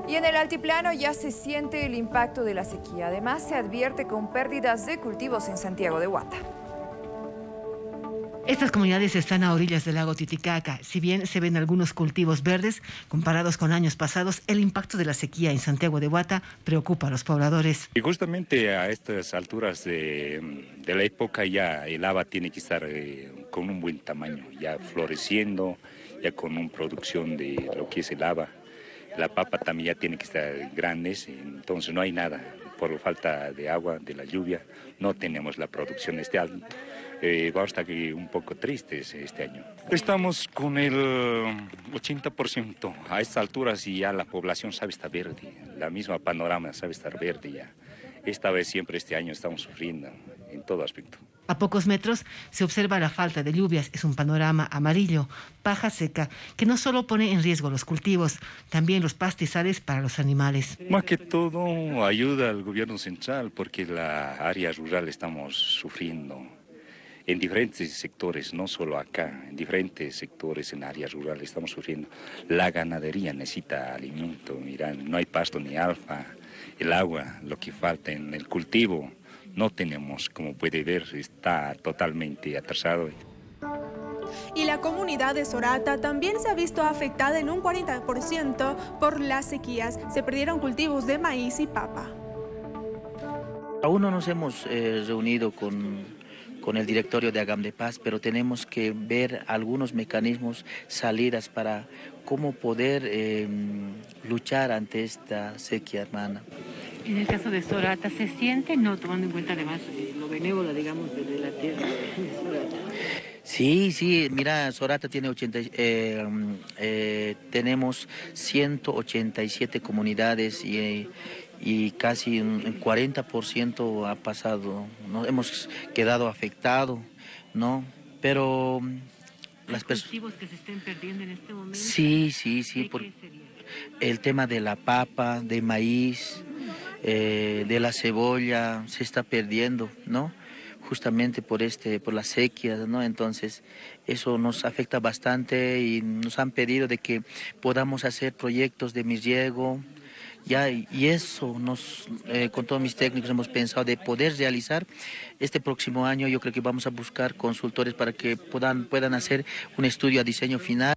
Y en el altiplano ya se siente el impacto de la sequía. Además, se advierte con pérdidas de cultivos en Santiago de Guata. Estas comunidades están a orillas del lago Titicaca. Si bien se ven algunos cultivos verdes, comparados con años pasados, el impacto de la sequía en Santiago de Guata preocupa a los pobladores. Y justamente a estas alturas de la época ya el haba tiene que estar con un buen tamaño, ya floreciendo, ya con una producción de lo que es el haba. La papa también ya tiene que estar grandes, entonces no hay nada. Por falta de agua, de la lluvia, no tenemos la producción este año. Vamos a estar un poco tristes este año. Estamos con el 80%. A estas alturas y ya la población sabe estar verde. La misma panorama sabe estar verde ya. Esta vez siempre este año estamos sufriendo en todo aspecto. A pocos metros se observa la falta de lluvias. Es un panorama amarillo, paja seca, que no solo pone en riesgo los cultivos, también los pastizales para los animales. Más que todo ayuda al gobierno central porque la área rural estamos sufriendo en diferentes sectores, no solo acá, en diferentes sectores en áreas rurales estamos sufriendo. La ganadería necesita alimento, mira, no hay pasto ni alfa, el agua, lo que falta en el cultivo. No tenemos, como puede ver, está totalmente atrasado. Y la comunidad de Sorata también se ha visto afectada en un 40% por las sequías. Se perdieron cultivos de maíz y papa. Aún no nos hemos reunido con el directorio de Agam de Paz, pero tenemos que ver algunos mecanismos, salidas para cómo poder luchar ante esta sequía, hermana. En el caso de Sorata, ¿se siente, no tomando en cuenta además lo benévola, digamos, de la tierra de Sorata? Sí, mira, Sorata tiene tenemos 187 comunidades y casi un 40% ha pasado, ¿no? Hemos quedado afectados, ¿no? Pero las cultivos que se estén perdiendo en este momento. Sí. El tema de la papa, de maíz, de la cebolla se está perdiendo, ¿no? Justamente por la sequía, ¿no? Entonces eso nos afecta bastante y nos han pedido de que podamos hacer proyectos de riego. Ya, y eso con todos mis técnicos hemos pensado de poder realizar este próximo año. Yo creo que vamos a buscar consultores para que puedan hacer un estudio a diseño final.